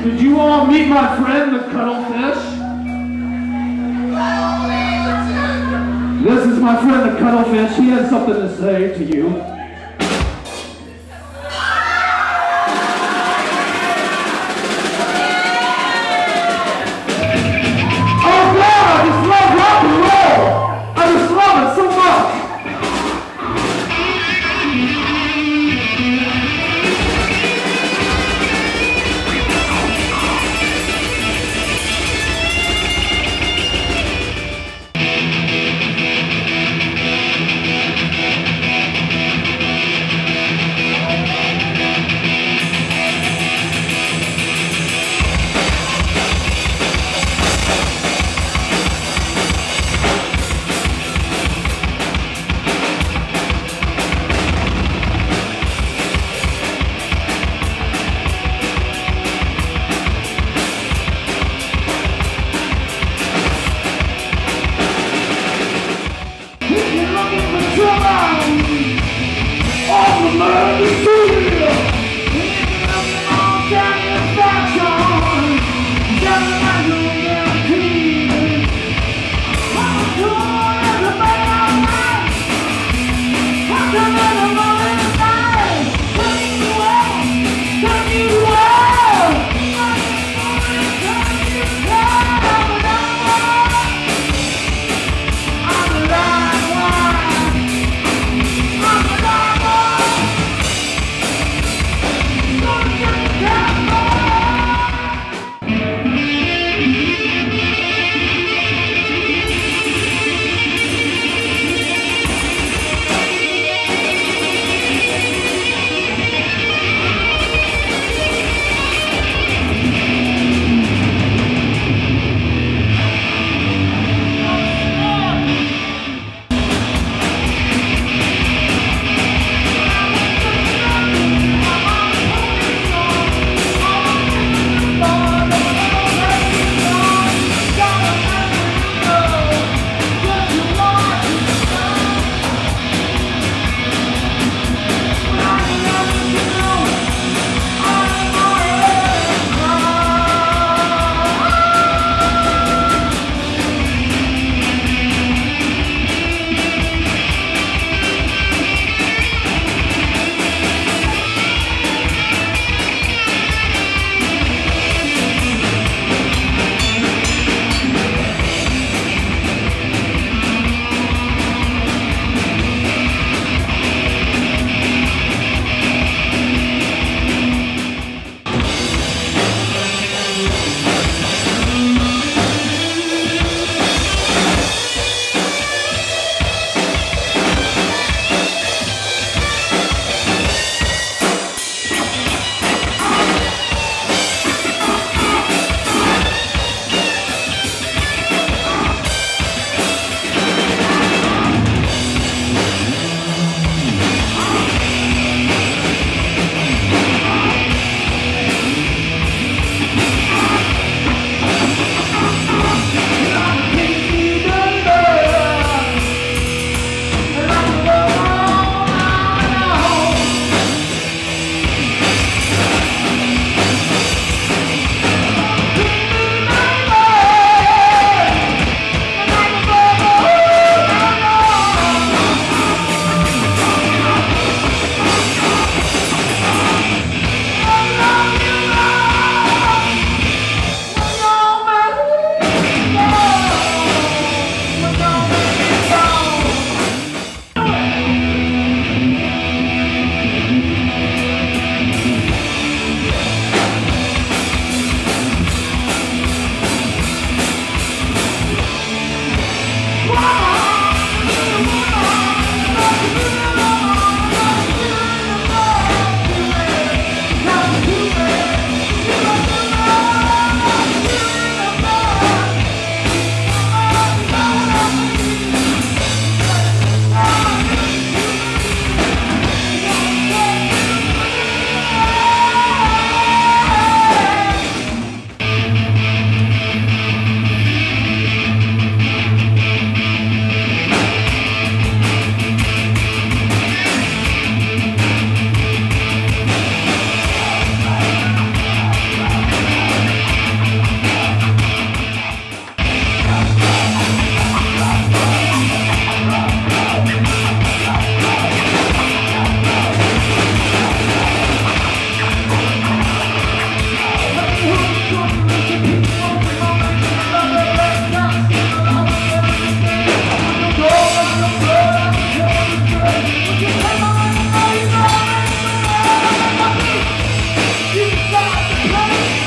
Did you all meet my friend, the Cuttlefish? This is my friend, the Cuttlefish. He has something to say to you. Oh God, I just love rock and roll. I just love it so much.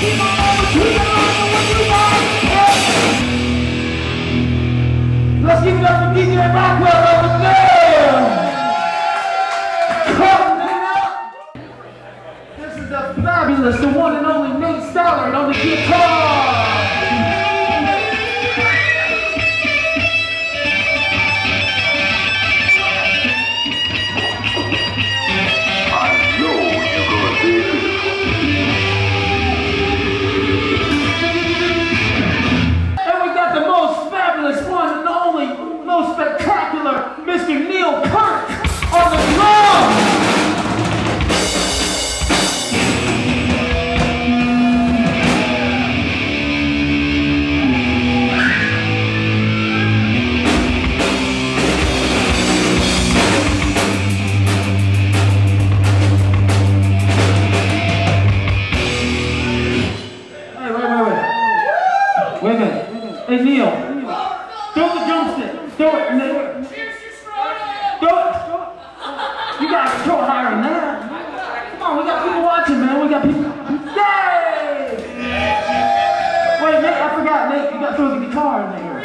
Let's give it up for DJ Rockwell over there! This is the fabulous, the one and only Nate Stallard on the guitar! Spectacular Mr. Neil Peart on the drums! Hey, wait a minute. Hey, Neil. Throw the drumstick. Throw it, Neil. Throw it. You gotta throw it higher than that. Come on, we got people watching, man. We got people. Yay! Wait, Nate, I forgot, Nate. You gotta throw the guitar in there.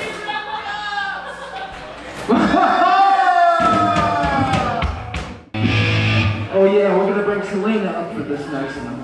Oh yeah, we're gonna bring Selena up for this next one.